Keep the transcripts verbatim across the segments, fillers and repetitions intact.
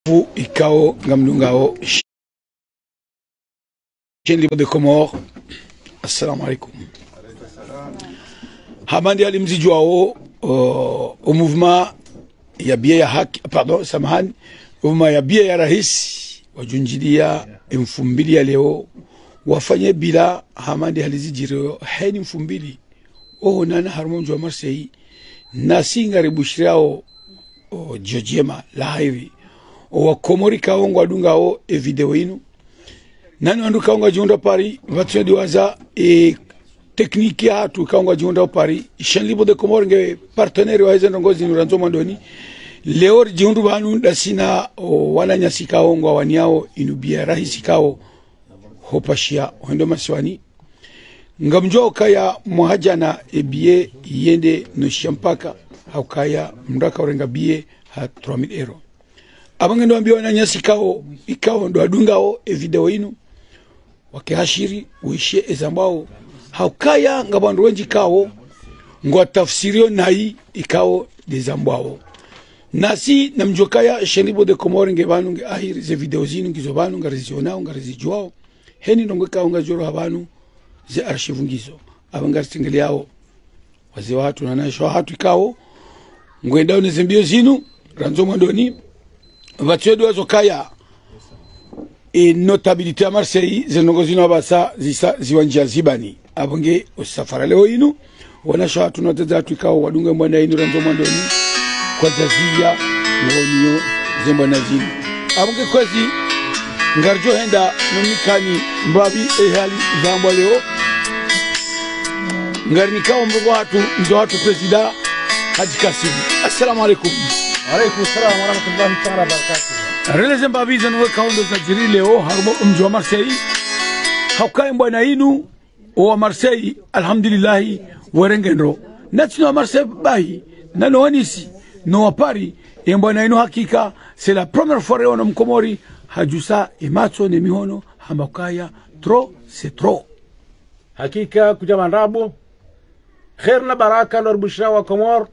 Vous ikao ngamdungao chaîne libre de Comores. Assalamu alaikum. Hamandi alimzijuao au mouvement ya bia ya haki, pardon, samahani, mouvement ya bia ya rais wajunjilia mfumbili ya leo wafanye bila Hamandi alizijiro heni mfumbili oho nana harmonjo wa Marseille nasi ngaribushirao jojema lahairi wa Komori kaongo adunga o e video inu nani wandu kaongo jiunda pari vatu diwaza e tekniki ya hatu kaongo jiunda pari chaîne libre de Comores nge partenaire wa hizo ngozi nuranzo mandoni leo jiundu banu dasina wana nyasi kaongo waniao inubia rahisi kao hopashia hondo maswani ngamjo kaya muhajana ebie yende no shampaka haukaya mraka orenga bie ha trois mille euros abange ndo ambiwa na nyasi kao ikao ndo adungao e video inu wakihashiri uishie ezambao haukaya ngabandu wenji kao ngwa tafsirio nai ikao dezambao nasi na mjokaya chaîne libre de Comores nge banu nge ahiri ze video zinu ngizo banu ngarizionao ngarizijuao heni ndo ngeka ungajoro habanu ze archive ngizo abanga singeliao wazi watu na nasho hatu ikao ngwenda unezembio zinu ranzo mandoni vatuedo azokaya e notabilité à Marseille zenogozino abasa zisa ziwanja zibani abonge osafara leo inu wana shatu noteza tukao wadunga mwana inu ranzo mandoni kwa jazia ngoniyo zembana zinu abonge kwezi ngarjo henda nomikani mbabi ehali zambwa leo ngari nikao mrugo watu mzo watu presida Haji Kasim. Assalamu alaikum. Alaikum salam wa rahmatullahi ta'ala wa barakatuh. Releze mbabi zanu kaundo za jiri leo harumo mji wa Marseille haukai mbwana inu wa Marseille alhamdulillah warengendro natino wa Marseille bahi nano wanisi no wapari mbwana inu hakika c'est la première fois reo na mkomori hajusa imacho ne mihono hamakaya trop c'est trop hakika kujamandabu khair na baraka na bushra wa Comores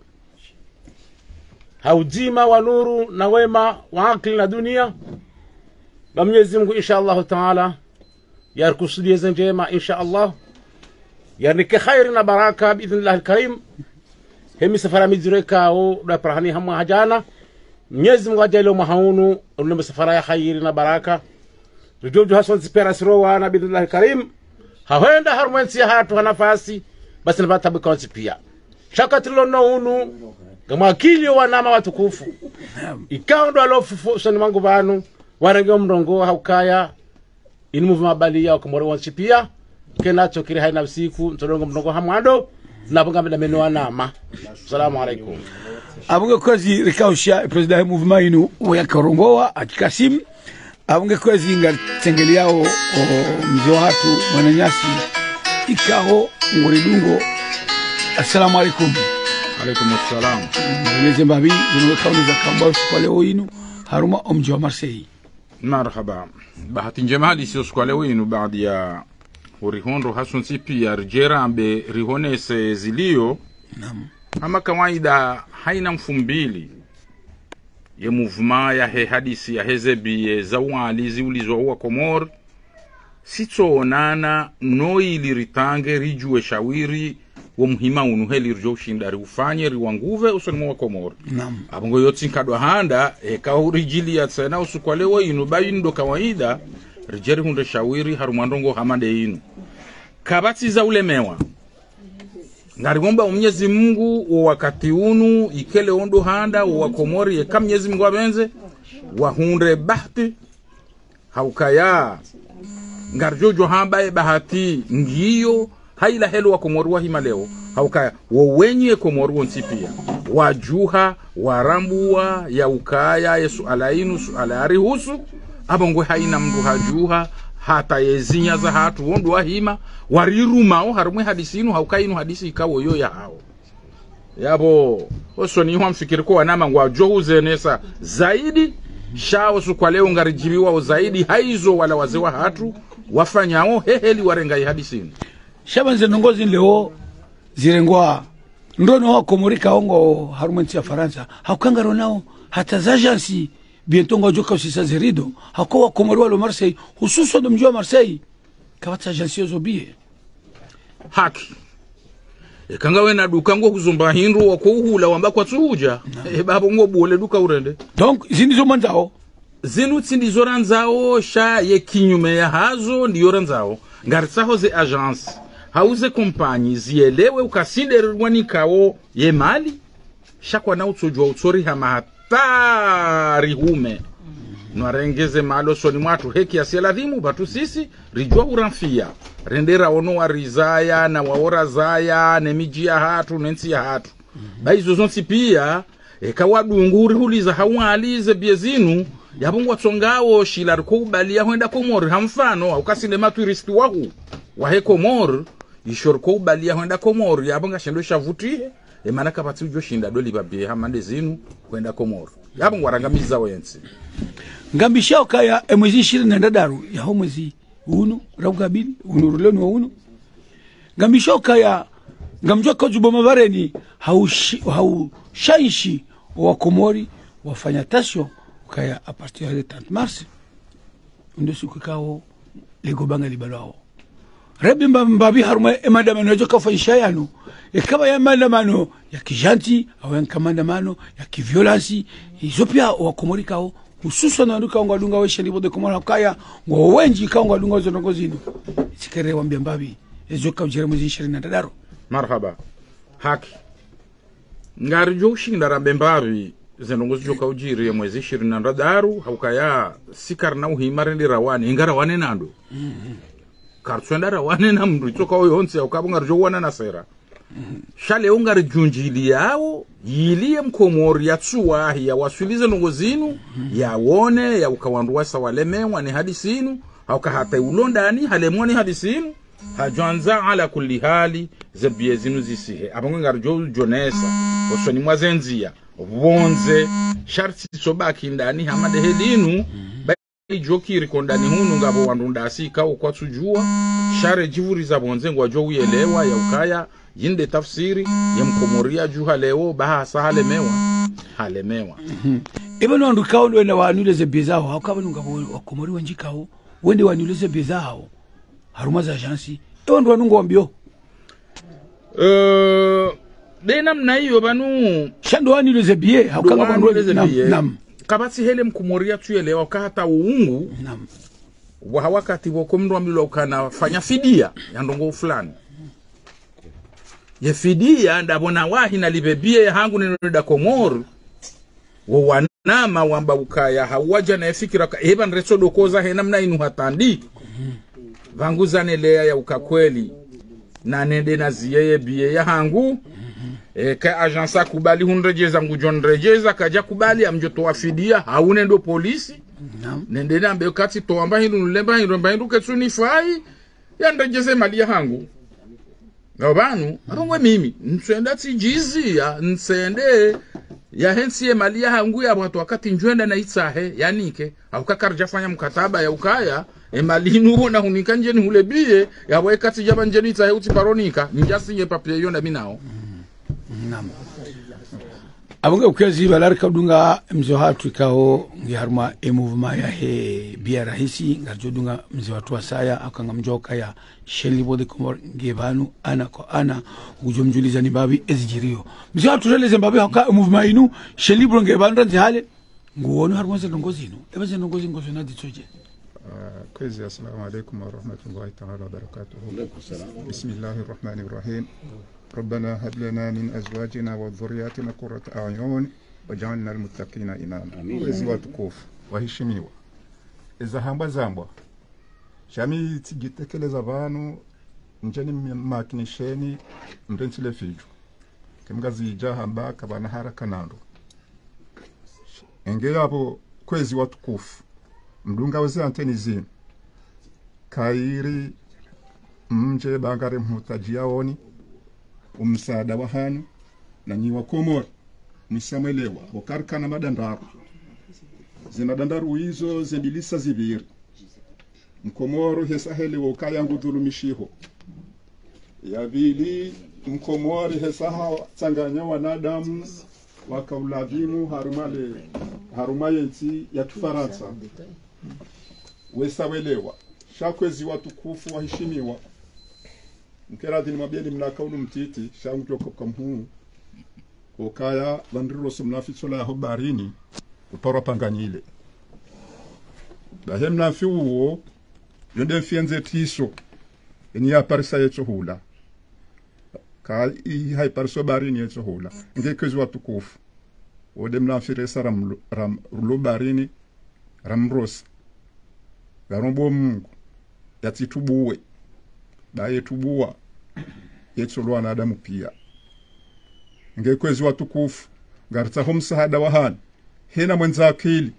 haujima wa nuru na wema wa akili na dunia na Mwenyezi Mungu inshallah taala yarkusudie njema inshallah yarnike khair na baraka biidhnillah alkarim hemi safara mijreka au da prahani hamwa hajana Mwenyezi Mungu ajalo mahaunu unome safara ya khair na baraka rujojo hason sipera wa na biidhnillah alkarim hawenda harmwensi hatu nafasi basi napata bikaonsi pia shakatilo no unu kama kilio wanama watukufu ikao ndo alofu soni mangu banu warenge mrongo haukaya inu movement balia wa Comores wansi pia kenacho kiri haina usiku ntolongo mrongo hamwado nabonga mena meno wanama. Assalamu alaikum. Abunge kwezi rikausha president movement inu wa Korongoa Haji Kasim abunge kwezi ngatengeliao mzo watu mwananyasi ikao ngoridungo. Assalamu alaikum. Alaikum assalam. Releze mbabi zinu kaundo za kambao kwa leo inu haruma mji wa Marseille. Marhaba. Bahati njema hadi sio kwa leo inu baadhi ya horihondo hasun sipi ya rjera ambe rihonese zilio. Naam. Ama kawaida haina mfumbili ya movement ya he hadisi ya hezebi za walizi ulizwa wa Comores sito onana noi liritange rijue shawiri wa muhima unuheli rjo shindari ufanye riwanguve usoni wa Comores. Naam. Abongo yoti nkadwa handa e ka orijili ya tsena usukwalewa inu bayi ndo kawaida rijeri hunde shawiri harumandongo hamande inu kabati za ulemewa ngarigomba Mwenyezi Mungu wa wakati unu ikele ondo handa wa Comores ye kam Mwenyezi Mungu abenze wa hunde bahati haukaya ngarjojo hamba e bahati ngiyo haila helo wa Comores wa himaleo haukaya wawenye Comores wonsi pia wajuha warambua ya ukaya yesu alainu su alari husu abongwe haina mndu hajuha hata yezinya za hatu wondu wahima warirumao harumwe hadisinu haukainu hadisi ikawo yo ya hao yabo oso ni hwa mfikiri kwa wanama ngwa johu zenesa zaidi shao su kwa leo ngarijibiwa zaidi haizo wala wazewa hatu wafanyao heheli warengai hadisinu shabanze nongozi leo zirengwa ndono wa Comores kaongo harumwensi ya Faransa haukangaro nao hata za agency bientôt ngojoka usisa zerido hako wa Komori walo Marseille hususan ndo mji wa Marseille kabata agence zobie haki ekanga wena duka ngo kuzumba hindu wako uhula wamba kwa tsuja e babo ngo bole duka urende donc zindi zo manzao zinu tsindi zo ranzao sha ye kinyume ya hazo ndiyo ranzao ngaritsaho ze agence hauze kompanyi zielewe ukasinderwa nikawo ye mali shakwa na utsojwa utsori hamatari hume nwarengeze malo soni mwatu heki asialadhimu batu sisi rijwa uranfia rendera ono warizaya na waora zaya nemiji ya hatu nensi ya hatu baizo zonsi pia eka wadunguri huliza hawalize biezinu yabungu watsongawo shilar kubalia huenda Komori hamfano ukasinde maturisti wahu wahe Komori ishor kubalia huenda Komori yabunga shendo shavutie e manaka pati ujo shinda doli babie hamande zinu huenda Komori yabungu warangamiza wensi ngambishao kaya mwezi ishirini na ndadaru ya ho mwezi unu raugabili unu ruloni wa unu ngambishao kaya ngamjua kajubo mavareni haushaishi wa Komori wafanya tasyo kaya a partir de trente mars ndo siku kao lego banga libalao rebi mbabi haruma emandamano yajo kafanyisha yanu ekaba ya mandamano ya kijanti au ya kamandamano ya kiviolansi hizo pia wa Komori kao hususan na nduka ngadunga weshe libo de Komori kaya ngo wenji kao ngadunga zo ngozino sikere wambia mbabi ezo ka ujere mwezi ishirini na ndadaro marhaba haki ngari jo shinda rambe mbabi zenongozi joka ujiri ya mwezi ishirini na ndadaru haukaya sikar na uhimare ndi rawani ingara wane nando mm -hmm. Kartswenda rawane na mndu itoka oyonsi haukabu ngari jo wana na sera mm -hmm. Shale ungari junjili yao yiliye Mkomori ya tsuwa ya wasulize nongozinu mm -hmm. ya wone ya ukawanduwa sawalemewa ni hadisinu hauka hata ulondani halemwani hadisinu hajuanza ala kulli hali zebiye zinu zisihe abango ngari jo jonesa osoni mwazenzia bonze sharti sobaki ndani hamade helinu bai joki rikondani hunu ngabo wandunda sika ukwa tujua share jivuri za bonze ngwa jo uyelewa ya ukaya yinde tafsiri ya Mkomoria juha leo baha sahale mewa hale mewa ebe no ndukao wenda wanuleze bezao hakaba ngabo wa Komori wanjikao wende wanuleze bezao haruma za agency ebe ndo wanungo wambio eh Dena mna hiyo banu shando wani leze biye haukanga bandu nam nam kabati hele Mkomoria tuyelewa kahata uungu nam wa wakati wako mndu amilo kana fanya fidia ya ndongo fulani ye fidia ndabona wahi na libebie ya hangu neno da Komori wa wanama wamba ukaya hawaja na fikira heba nreso dokoza he namna inu hatandi vanguza nelea ya ukakweli na nende na ziyeye biye ya hangu e ka agensa kubali hunrejeza ngujonrejeza kaja kubali amjoto wafidia haune ndo polisi nam nende na mbe kati to amba hindu lemba hindu mba hindu ketsuni fai ya nrejeze mali ya hangu ngabanu arongwe mimi nsenda tijizi ya nsende ya hensi mali ya hangu ya watu wakati njwenda na itsahe yanike aukakarja fanya mkataba ya ukaya e mali nuho na hunikanje ni hulebie ya wakati jaba njeni itsahe utiparonika njasi ye papie yonda minao nam abunga ukazi balarka dunga mzo hatu kao ngiharma e movement ya he bia rahisi ngarjo dunga mzo watu wasaya akanga mjoka ya sheli bode Komori ngebanu ana kwa ana ujomjuliza ni babi ezijirio mzo hatu releze babi haka movement inu sheli bro ngebanu ranzi hale nguono harma ze ngozino ebe ze ngozi ngozo na ditsoje كويس السلام عليكم ورحمة الله تعالى وبركاته. بسم الله الرحمن الرحيم. ربنا هب لنا من أزواجنا وذرياتنا قرة أعين وجعلنا المتقين إماما. كويس واتكوف وهشميوا. إذا هم بزامبوا. شامي تجتكلeza abantu njeni makinisheni mrentile fiju. Kimgazi jahamba kabana haraka nando. Engea hapo kwezi watukufu. Mdunga weze anteni zinu kairi mje bangare mhutajia oni umsaada wa hanu na nyi wa Komori nisamelewa wakarika na madandaru zina dandaru hizo zembilisa zibiri Mkomoro hesa hele wakaya ngudhulumishiho ya vili Mkomori hesa hawa tsanganya wanadamu wakaulavimu harumale haruma yensi ya Tufaransa wesawelewa shakwezi watukufu waheshimiwa mkerati ni mwabieni mnakaulu mtiti shangu joko kamhuu okaya vandriro somnafisola ya hobarini upara panganyile bahe mnafi uo yonde mfienze tiso eni ya parisa yecho hula ka i hai parso barini yecho hula nge kwezi watukufu ode mnafi resa ram, ram rulo barini ramrosa garombo Mungu yatitubuwe baye tubua yetsolwa na Adamu pia ngekwezi watukufu gartaho msaada wa hana hena mwenza akili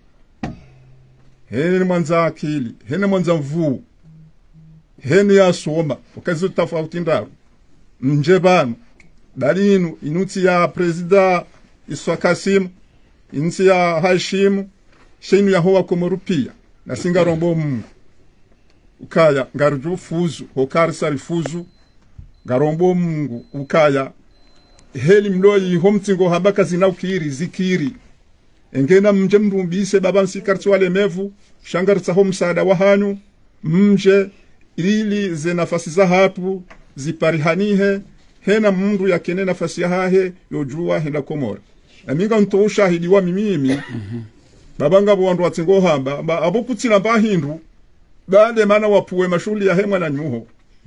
hena mwenza akili hena mwenza mvu hena ya soma ukazi tofauti ndaru nje bana dalinu inuti ya presida Iswa Kasim inuti ya Hashim shenu ya hoa komorupia na singa rombo Mungu ukaya ngarujo fuzu hokari sari fuzu garombo Mungu ukaya heli mloi homtingo habaka zinaukiri zikiri engena mje mrumbise baba nsikartu wale mevu shangarta homsada wa hanyu mje ili ze nafasi za hatu ziparihanihe hena mundu ya kene nafasi ya hahe yojua henda komora na minga nto ushahidi wa mimimi babanga bwandu watingo hamba ba abokutira bahindu bande mana wapuwe mashuli ya hemwa na nyuho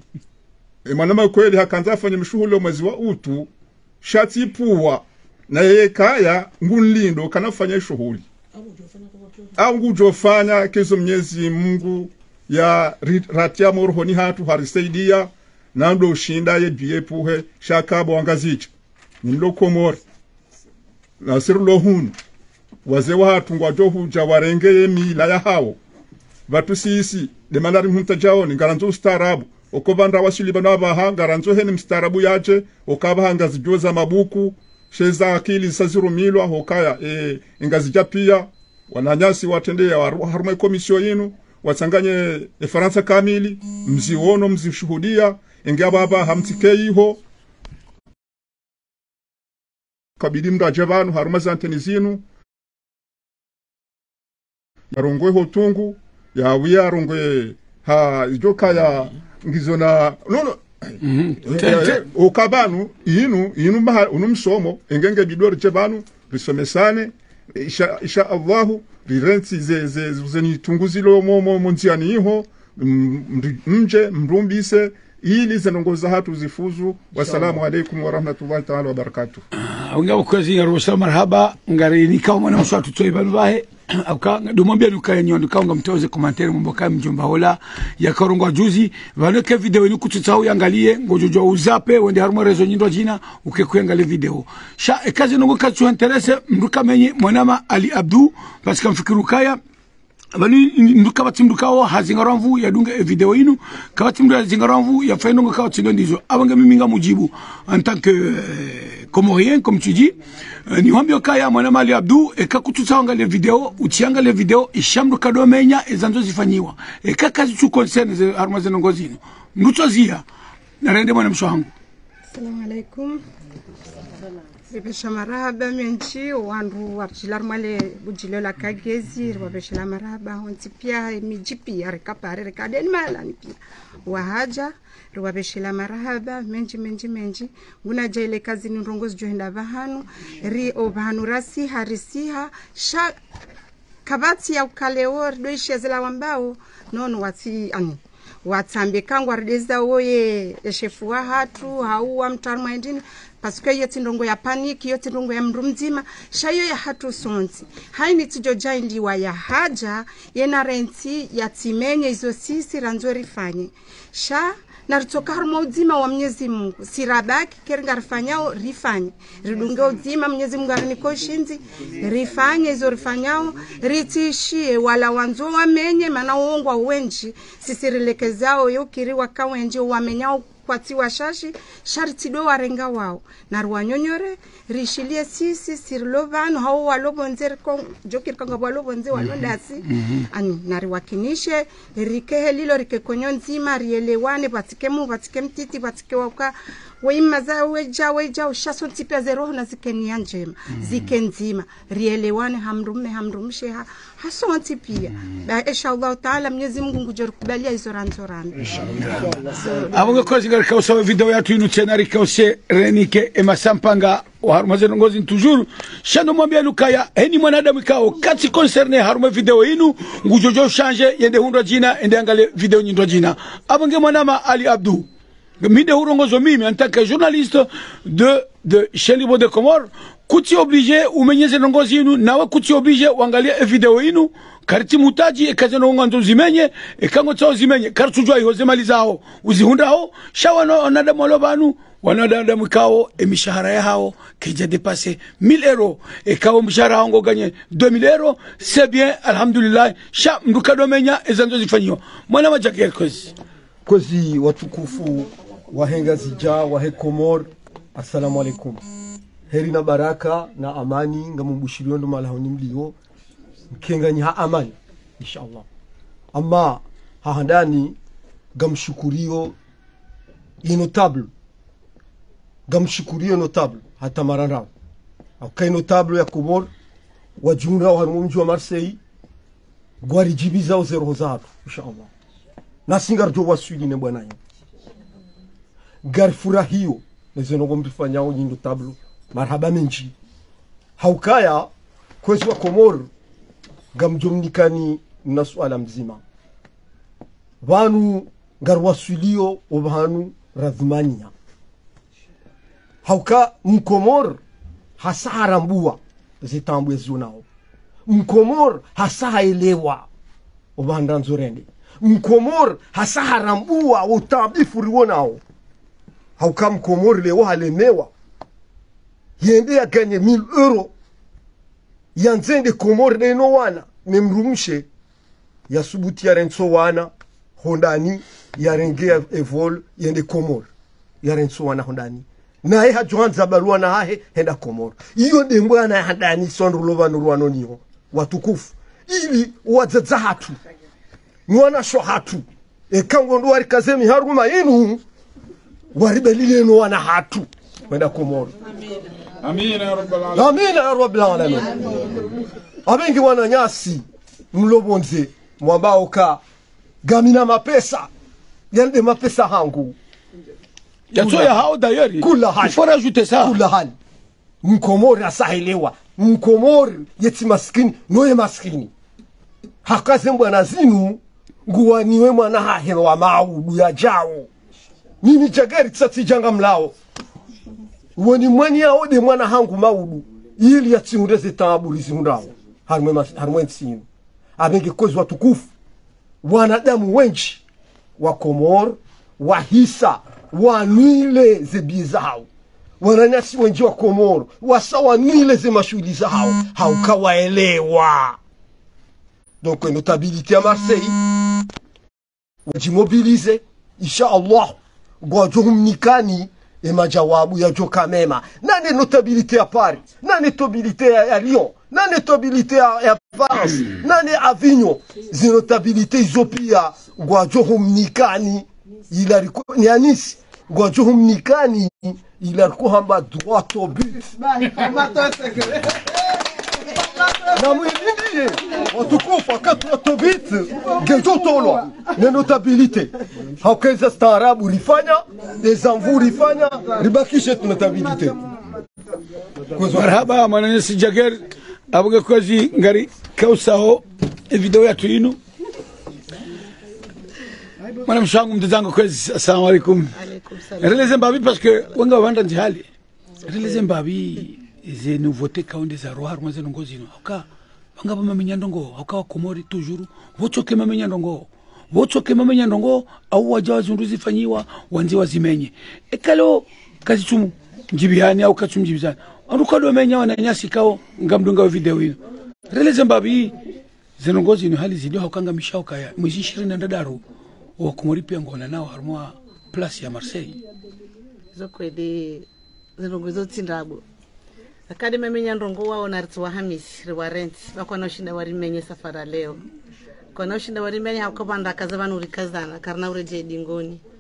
e mwana kweli hakanza afanye mshuhuli mwezi wa utu shati puwa na yeye kaya ngunlindo kanafanya shughuli au ngujofanya kezo Mwenyezi Mungu ya ratia morhoni hatu harisaidia nando ushinda ye biye puhe shakabo angazicha nimlo komor na sirlo hun waze watu ngwajo huja warengeye mila ya hao watu sisi de manari mhuntajao ni garanzo ustarabu okobanda wasili bana baha garanzo hene mstarabu yaje okaba ngazi joza mabuku sheza akili saziru milwa hokaya e ingazija pia wananyasi watendea haruma komisio yinu watanganye e Faransa kamili mziono mzishuhudia ingaba baba hamtikeiho kabidi mrajavanu haruma zanteni zinu marongwe hotungu ya wia rongwe ha joka ya ngizona no no mm -hmm. Okabanu inu inu maha unumsomo engenge bidori chebanu risomesane isha isha Allahu rirenti ze ze zeni tunguzilo momo montiani iho mje mrumbise ili zinongoza hatu zifuzu. Wassalamu alaikum wa rahmatullahi ta'ala wa barakatuh. Ngabo kazi ya ruhusa marhaba ngari nikao mwana mswatu toiba bahe aka dumwambia nukaye nyondo kaunga mtoze komantere mboka mjomba hola ya karongwa juzi vaneke video inu kututau yangalie ngojojo uzape wende haruma rezo nyindo jina ukekuangalia video sha kazi nungu kazu interese mruka menye mwanama Ali Abdu pasika mfikiru kaya Vani nduka batimdu kao hazingaramvu ya dunga video inu kabatimdu hazingaramvu ya fainonga kao tsinondizo abanga miminga mujibu en tant que euh, comorien comme tu dis uh, ni hambio kaya mwana Ali Abdu eka kututanga le video utianga le video ishamdu kadomenya ezanzo zifanyiwa eka kazi tu concerne ze armazen ngozino mutozia na rende mwana mshangu. Assalamu alaikum. Bebesha maraba menchi wandu warjilar male bujilo la kagezi wabesha maraba wanti pia mijipi ya rekapare rekadeni mala ni pia wahaja wabesha maraba menji menji menji nguna jaile kazi ni rongozi johinda bahanu ri obahanu rasi harisiha sha kabati ya ukaleor doishe zela wambao nono wati ani watambe kangwa rdeza oye shefu wa hatu hauwa mtaru maindini Pasukwe yote ndongo ya paniki, yote ndongo ya mrumzima, shayo ya hatu sonzi. Haini tijoja indiwa ya haja, yena renti ya timenye izo sisi ranzo rifanye. Sha, narutoka haruma uzima wa Mwenyezi Mungu. Sirabaki, keringa rifanyao, rifanye. Ridunge uzima, Mwenyezi Mungu ariniko shinzi, rifanye izo rifanyao, ritishie wala wanzo wamenye, mana uongwa uwenji. Sisi rilekezao, yukiri waka wenji, wamenyao, kwa tiwa shashi sharti do warenga wao na ruanyonyore rishilie sisi sirlovano hao walobonzer kon jokir kanga walobonze walondasi ani nariwakinishe rike helilo rike konyonzima rielewane batike mu batike mtiti batike waka weima za weja weja ushaso tipia zero na zikenia njema mm. zikenzima rielewane hamrume hamrumshe ha, haso tipia mm. ba inshallah taala Mwenyezi Mungu ngujorikubalia hizo ranzorani inshallah abonga kozi ngarika usawa video yatu inu tena rika use renike emasampanga wa harumaze ngozi toujours shando mwambia lukaya heni mwanadamu ikao kati concerne harume video inu ngujojo change yende hundwa jina ende angale video nyindwa jina abonge mwanama Ali Abdou mide hurongozo mimi en tant que journaliste de de chez Libre de Comores kuti obligé umenyeze nongozi inu nawe kuti obligé wangalia video inu kariti mutaji ekaze nonga ndo zimenye ekango tso zimenye kartujwa ihoze malizao uzihundao shawano onadamu lobanu wanadamu kao emishahara yao keja dépasser mille euros ekao mshahara wango ganye deux mille euros c'est bien alhamdulillah sha mduka domenya ezanzo zifanyiwa mwana majake kozi kozi watukufu wahenga zija wahe Komor, assalamu alaikum. Heri na baraka na amani ngamumbushirio ndo malahoni mlio mkenganyi ha amani inshallah. Amma hahandani gamshukurio inotable gamshukurio notable hata marana okay notable ya Komor wajumla wa mji wa Marseille gwari jibiza o zero zatu inshallah. Na singarjo waswili ne bwana yangu gari furahio nezenogo mtufanyao nyindo tablo marhaba menji haukaya kwezi wa Komor gamjomnikani na swala mzima vanu garwasulio obhanu radhmania hauka mkomor hasara mbua zitambwe zunao mkomor hasaelewa obandanzorende mkomor hasara mbua utabifuri wonao hauka mkomor lewa halemewa yende ya ganye mille euro yanzende Komor neno wana memrumshe ya subuti ya renso wana hondani ya rengea evol yende Komor ya renso wana hondani na he hajuanza barua na hahe henda Komor iyo dembwa na handani sonrulo vanurwano niho watukufu ili wadzadzahatu mwana shohatu ekango ndo wari kazemi haruma inu waribelile no wana hatu henda Komor. Amina ya rabbal alamin. Amina ya rabbal alamin. Abengi wana nyasi mlobonze mwambao ka gamina mapesa yande mapesa hangu yatoya hao dayari kula hali il faut rajouter ça kula hali mkomori asahelewa mkomori yeti maskini noye maskini hakaze mbwana zinu nguwaniwe mwana hahelo wa maudu ya jao mimi jagari tsati janga mlao woni mwani ya ode mwana hangu maudu ili ya tsiundeze taburi zimundao harumwe harumwe tsinu abengi kozi watukufu wanadamu wengi wa Komor wahisa wanile zebi zao wananyasi wengi wa Komor wasawa nile ze mashuli zao haukawaelewa donc notabilité à Marseille wajimobilize insha Allah gwajohumnikani e majawabu ya joka mema nane notabilité à Paris nane notabilité à Lyon nane notabilité à France nane Avignon zi notabilité izopia gwajohumnikani ila ni Anis gwajohumnikani ila kuhamba droit au but na mwindiye watukufa katwa tobit gejo tolo ne notabilité hakeza staarabu rifanya des envois rifanya ribakishe notabilité marhaba mwana si jager abuge kozi ngari kausao video ya tuinu mwana mshangu mtazangu kozi assalamu alaikum alaikum salam releze mbabi parce que wanga wanda njihali releze mbabi ze nouveauté kaunde za rohar mwaze nongozi no aka banga ba mamenya ndongo aka wa Komori toujours vochoke mamenya ndongo vochoke mamenya ndongo au wajawa zunduzi fanyiwa wanzi wazimenye ekalo kazi chumu njibihani au kachu njibizani aruka do menya wananyasi kao ngamdunga video hino releze mbabi ze nongozi no hali zidio hakanga mishao kaya mwezi ishirini na ndadaru wa Komori pia ngona nao harmwa place ya Marseille zokwede zinongozo tsindabo akade memenya ndongo wao na ritwa Hamisi riwarent bakwana ushinda warimenye safara leo kona ushinda warimenye hakobanda kaza vanuri kazana karna ureje dingoni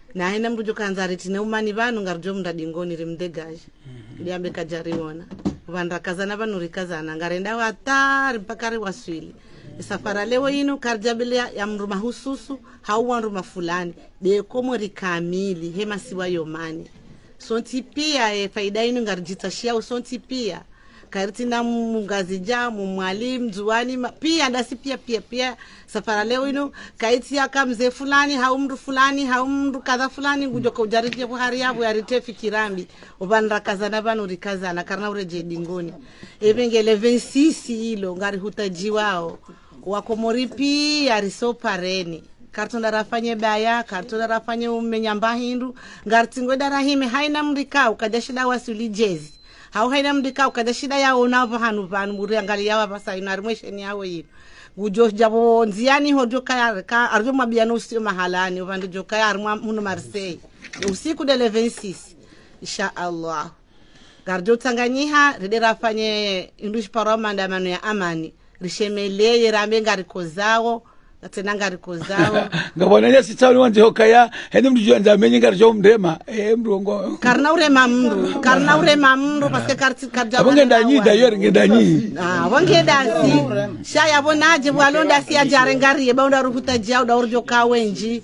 na haina mrujo kanzariti ne umani vanu ngarjo mndadingoni rimdegaje ili ambe kajariona vanda kazana vanu rikazana ngarenda watari mpaka ri waswili safara leo ino karjabilia ya mruma hususu hauwa mruma fulani de komo rikamili hema siwa yomani sonti pia e faida ino ngarjitashia usonti pia karitina mungazi jamu mwalimu zuwani pia ndasi pia pia pia safara leo ino kaiti yaka mzee fulani hau mru fulani hau mru kadha fulani ngujoka ujariti yapu hari yapu ya ritefi kirambi ubanra kazana banu rikazana karna ureje dingoni evengele vensisi hilo ngari hutaji wao wakomori pia risopareni kartonda rafanye baya kartonda rafanye umenyamba hindu ngartingwe darahime haina mrikau kadashida wasuli jezi hau haina mdika ukada shida yao na vahanu vanu muri angali yawa basa inarimwesheni yao yino gujo jabo nziani hojo kaya ka arjo mabiano usio mahalani uvandu jo kaya armwa muno Marseille usiku de le vingt-six insha Allah garjo Tanganyiha ridera fanye indush paroma ndamano ya amani rishemeleye rambe ngariko zao atena ngariko zao ngabona lesi tsawuli wanje hokaya hende mdijo ndamenye ngarjo mrema eh mrongo karna urema mndu karna urema mndu paske karti karja abonge ndanyi dayer ngedanyi ah wange dasi shaya bonaje bwalonda si ajare ngari baunda ruhuta jao da urjo kawenji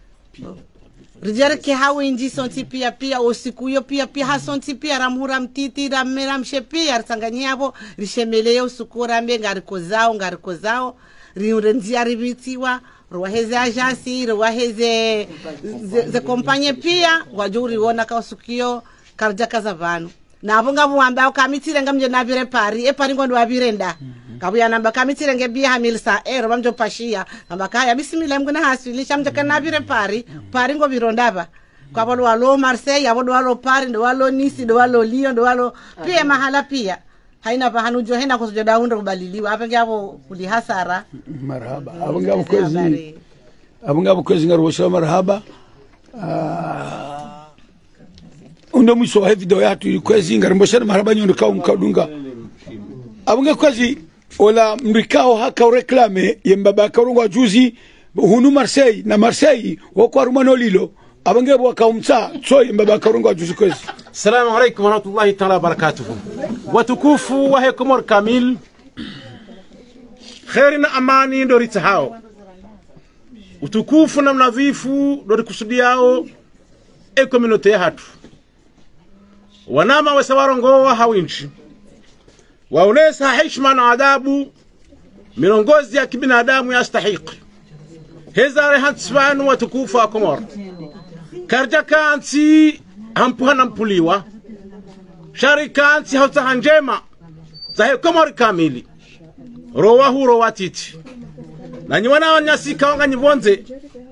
rijere ke hawenji sonti pia pia usiku yo pia pia hasonti pia ramhura mtiti ramera mshepia Tanganyabo rishemeleye usiku rambe ngariko zao ngariko zao riurenzia ribitiwa ruwaheze ajansi ruwaheze ze, ze kompanye pia wajuri wona ka usukio karja kazavano nabo ngabuwamba ukamitire ngamje nabire pari e pari ngondo wabirenda kabuya namba kamitire ngebia hamilsa ero bamjo pashia namba kaya bismillah mgona hasili chamje kanabire pari pari ngo birondaba kwa bolo walo Marseille abo walo pari ndo walo Nice ndo walo Lyon ndo walo pia mahala pia haina bahanu jo hena kusujo daunda kubaliliwa apa ngabo kuli hasara marhaba abo ngabo kwezi abo ngabo kwezi ngarosha marhaba undo mwiso wa video yatu kwezi ngarimosha marhaba nyondo ka umkadunga abo ngabo kwezi ola mrikao haka ureklame yembaba karungwa juzi hunu Marseille na Marseille wako arumano lilo abo ngabo wakaumtsa so yembaba karungwa juzi kwezi. Assalamu alaikum wa rahmatullahi ta'ala barakatuhu. Watukufu wa hekumor kamil kheri na amani ndo ritahao utukufu na mnadhifu ndo rikusudiao e community hatu wanama wasawarongoa hawinchi waonesa heshima na adabu milongozi ya kibinadamu yastahiki hezare hatsvanu watukufu wa komor karja kansi hampuhana mpuliwa sharikansi hausaha njema zahe komori kamili rowa huro watiti na nyiwana wanyasi kaonga nyivonze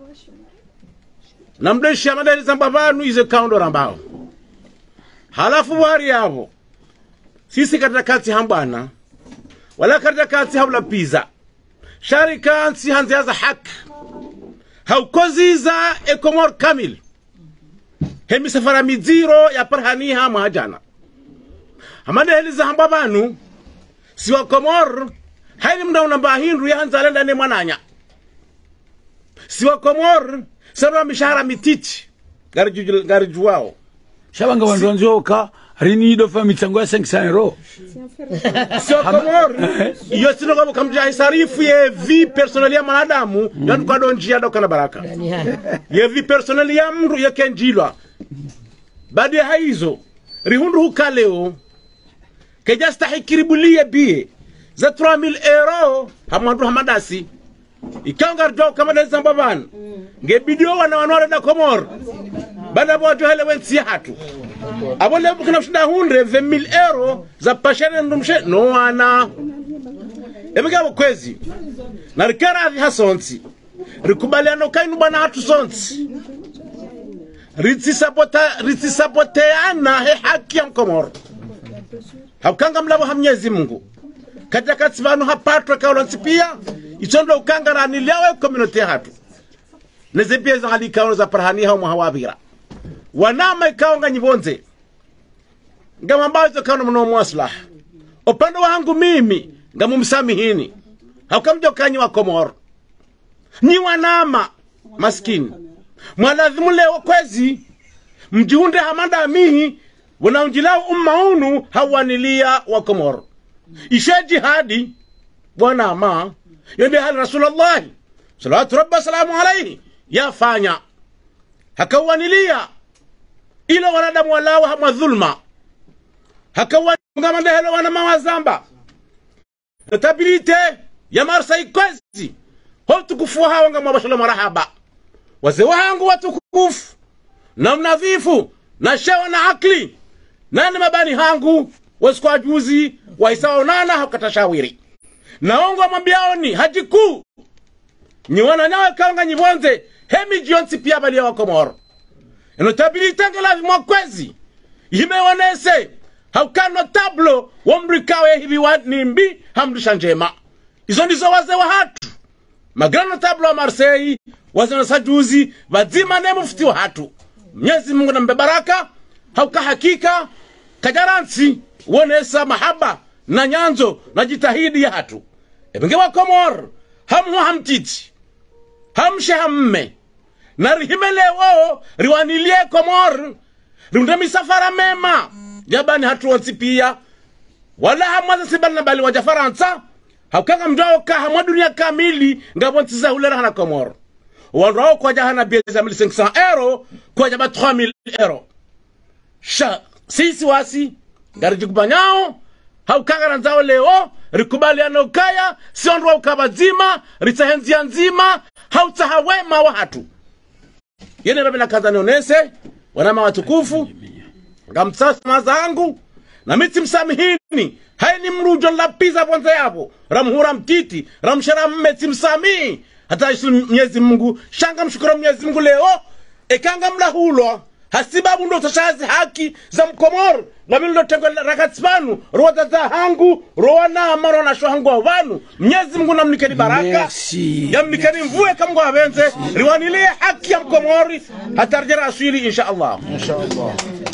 na mdeshi ya madari zambavanu ize kaundo rambao halafu wari yavo sisi katika kansi hambana wala katika kansi haula piza sharikansi hanziaza haki haukoziza e komori kamili hemi safara miziro ya parhaniha mahajana hamade heliza hamba banu siwa komor haini mda unamba hindu ya hanza lenda ne mananya siwa komor sabra mishahara mititi gari juwao shabanga wanzonzoka rini do fa mitango ya cinq cents euros siwa komor iyo sino kama kamja hisarifu ye vi personali ya manadamu yandu kwa donjia doka na baraka ye vi personali ya mru ya kenjilwa baada ya hizo rihundu hukaleo keja stahikiribulia bie za trois mille euro hamandu hamadasi ikanga do kama da zambaban nge bidio wana wanore na komor bana bojo hele wensi hatu abole bukina shida hundre vingt mille euro za pashene ndumshe no wana emega kwezi na rikara hasonsi rikubaliano kainu bana hatu sonsi ritsi sabota ritsi saboteana he haki ya mkomor hakanga mlabo hamnyezi Mungu katika katsivanu hapatwa kaulonsi pia itondo ukanga rani lewe community hatu nezepia za halika za parhani hao mahawabira wanama ikaonga nyibonze ngama mbazo kaona mno mwaslah upande wangu mimi ngamu msamihini hakamjo kanyi wa komor ni wanama maskini mwalazimu leo kwezi mjiunde hamanda mihi wanaunjilao umma unu hawanilia wa Komoro ishe jihadi bwana ama yende hali Rasulullah salawatu rabbi salamu alayhi yafanya hakawanilia ila wanadamu walao hamwa dhulma hakawangamande helo wana mawazamba notabilite ya marsa ikozi hotu kufuwa hawanga mwabashalo marahaba wazee wangu watukufu na mnadhifu na shewa na akli nani mabani hangu wasikwa juzi waisawa nana hakatashawiri naongo mambiaoni hajiku nyiwana nyawe kaunga nyivonze hemi jionsi pia bali ya wa Komoro notabilite ngelazi kwezi himeonese haukano tablo wamrikawe hivi wa nimbi hamdisha njema izo ndizo wazee wa hatu magrano tablo wa Marseille wazee wa sajuzi wazima ne mufti wa hatu Mwenyezi Mungu na mbebaraka hauka hakika kajaransi wonesa mahaba na nyanzo na jitahidi ya hatu ebenge wa Komor hamu hamtiti hamshe hamme na rihimelewo riwanilie Komor riunde misafara mema jabani hatu wansi pia wala hamwaza sibana bali waja Faransa haukanga mdao ka hamwa dunia kamili ngabonti za hulera hana Komoro wanrao kwa jahana bieza mili cinq cents euro kwa jaba trois mille euro sha sisi wasi garijikubanyao haukanga nanzao leo rikubali anokaya sionrwa ukabazima ritahenzi nzima hautahawema wa hatu yene rabina kaza nionese wanama watukufu ngamsasa mazangu na miti msamihini haini mrujo lapiza bonza yabo ramhura mtiti ramshara mmeti msamihi hata isu Mwenyezi Mungu shanga mshukuru Mwenyezi Mungu leo ekanga mlahulo hasibabu ndo tashazi haki za Mkomoro na mimi ndo tengo rakatsipanu roza za hangu roana amaro na shohangu wa vanu Mwenyezi Mungu namnikeni baraka Merci. yamnikeni mvue kamgo abenze riwanilie haki ya Mkomori hatarjera aswili insha Allah insha Allah.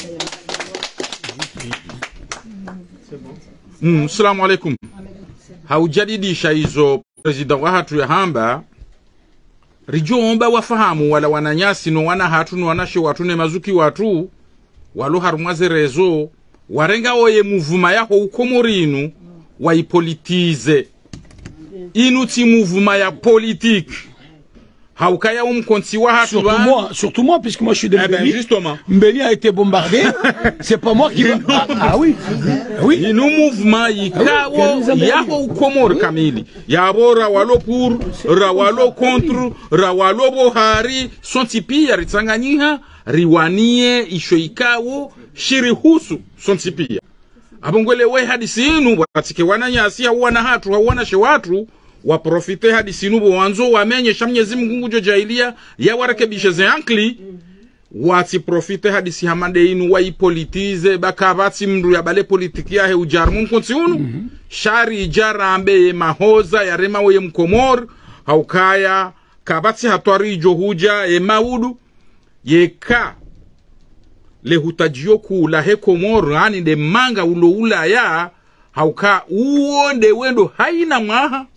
Mm, assalamu alaikum. Haujadidisha hizo president wa hatu ya hamba rijoomba wafahamu wala wananyasi no wana hatu no wanashe watu ne mazuki watu walo harumwaze rezo warenga oye muvuma yako ukomorinu waipolitize inuti muvuma ya politique haukaya umkonti wa hatu surtout moi, surtout moi, puisque moi je suis de eh ben, Mbeli. justement. Mbeli a été bombardé. C'est pas moi qui va. Ah, ah oui. Oui. Inu mouvement yikawo yako ukomor kamili. Yabo rawalo pour, rawalo contre, rawalo bohari, sonti pia ritsanganyiha, riwanie isho ikawo, shirihusu sonti pia. Abongwele we hadisi inu, watike wananyasi wana hatu, wana shewatu, waprofite hadisi inu wanzo, wamenye shamnyezi Mungu jailia, ya warekebishe ze ankli, wati profite hadisi hamande inu wa ipolitize bakabati mru ya bale politiki ya he ujarmu mkonti unu mm -hmm. Shari ijara ambe mahoza ya rema we Mkomor haukaya kabati hatuari ijohuja e maudu yeka le hutajio kula he Komor hani de manga ulo ula ya hauka uonde wendo haina mwaha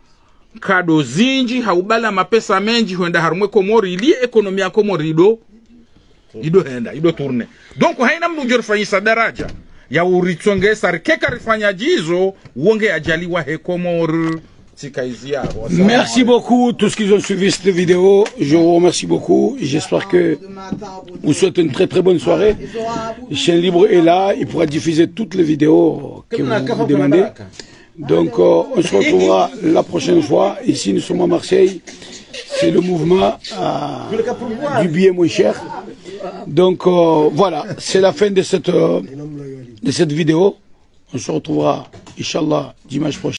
kado zinji haubala mapesa menji huenda harumwe Komori ili ekonomi ya Komori ido ido henda ido tourne donc haina mnujor fanyisa daraja ya uritsonge sarkeka rifanya jizo uonge ajaliwa he Komor tikaizia. Merci beaucoup tous qui ont suivi cette vidéo, je vous remercie beaucoup, j'espère que vous souhaitez une très très bonne soirée. Chaîne Libre est là, il pourra diffuser toutes les vidéos que vous, vous demandez. Donc euh, on se retrouvera la prochaine fois. Ici nous sommes à Marseille. C'est le mouvement euh, du billet moins cher. Donc euh, voilà, c'est la fin de cette, euh, de cette vidéo. On se retrouvera, Inch'Allah, dimanche prochain.